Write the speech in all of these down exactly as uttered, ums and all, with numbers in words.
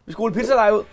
Vi skal rulle pizzadej ud.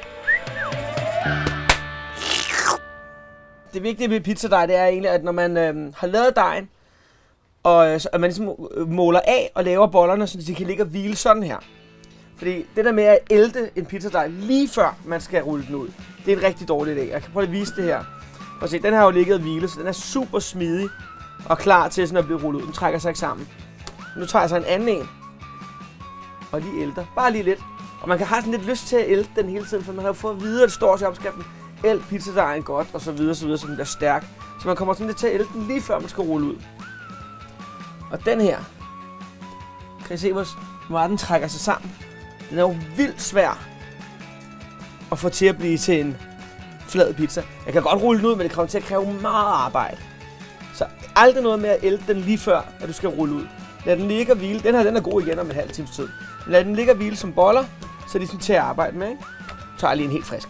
Det vigtige ved pizzadej, det er egentlig, at når man øh, har lavet dejen, og øh, at man ligesom måler af og laver bollerne, så de kan ligge og hvile sådan her. Fordi det der med at ælte en pizzadej lige før man skal rulle den ud, det er en rigtig dårlig idé. Jeg kan prøve at vise det her. Prøv at se, den har jo ligget og hvile, så den er super smidig og klar til sådan at blive rullet ud. Den trækker sig ikke sammen. Nu tager jeg så en anden en og lige ælter. Bare lige lidt. Og man kan have sådan lidt lyst til at ælte den hele tiden, for man har jo fået at vide, at det står til opskriften. Ælt pizzadejen godt, og så videre, så videre, så den bliver stærk. Så man kommer sådan lidt til at ælte den lige før man skal rulle ud. Og den her, kan I se, hvor meget den trækker sig sammen? Den er jo vildt svær at få til at blive til en flad pizza. Jeg kan godt rulle den ud, men det kommer til at kræve meget arbejde. Så aldrig noget med at ælte den lige før, at du skal rulle ud. Lad den ligge og hvile. Den her den er god igen om en halv times tid. Lad den ligge og hvile som boller, så er de sådan til at arbejde med. Ikke? Så tager jeg lige en helt frisk.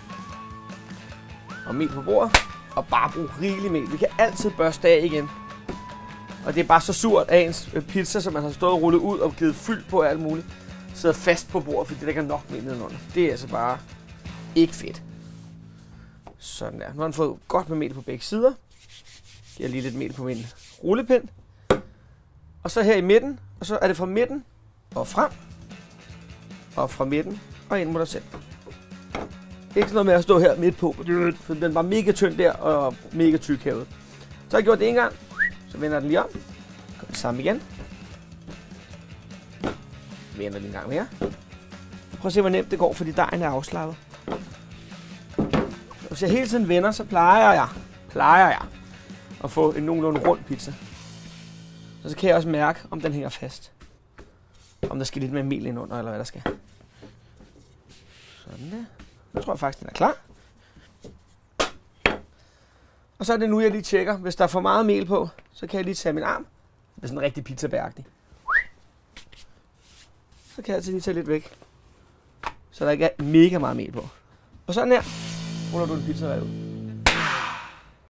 Og mel på bordet. Og bare brug rigelig mel. Vi kan altid børste af igen. Og det er bare så surt af ens pizza, som man har stået og rullet ud og givet fyldt på alt muligt, sidder fast på bordet, fordi der ikke er nok mel nedenunder. Det er altså bare ikke fedt. Sådan der. Nu har den fået godt med mel på begge sider. Giver lige lidt mel på min rullepind. Og så her i midten, og så er det fra midten og frem. Og fra midten og ind mod dig selv. Ikke sådan noget med at stå her midt på, for den var mega tynd der og mega tyk herude. Så har jeg gjort det en gang. Så vender den lige om. Gør det samme igen. Vender den en gang mere. Prøv at se, hvor nemt det går, fordi dejen er afslappet. Hvis jeg hele tiden vender, så plejer jeg, plejer jeg at få en nogenlunde rund pizza. Og så kan jeg også mærke, om den hænger fast. Om der skal lidt mere mel ind under, eller hvad der skal. Sådan der. Nu tror jeg faktisk, den er klar. Og så er det nu, jeg lige tjekker. Hvis der er for meget mel på, så kan jeg lige tage min arm. Det er sådan en rigtig pizzabæragtig. Så kan jeg altså lige tage lidt væk. Så der ikke er mega meget mel på. Og sådan her ruller du en pizza ud.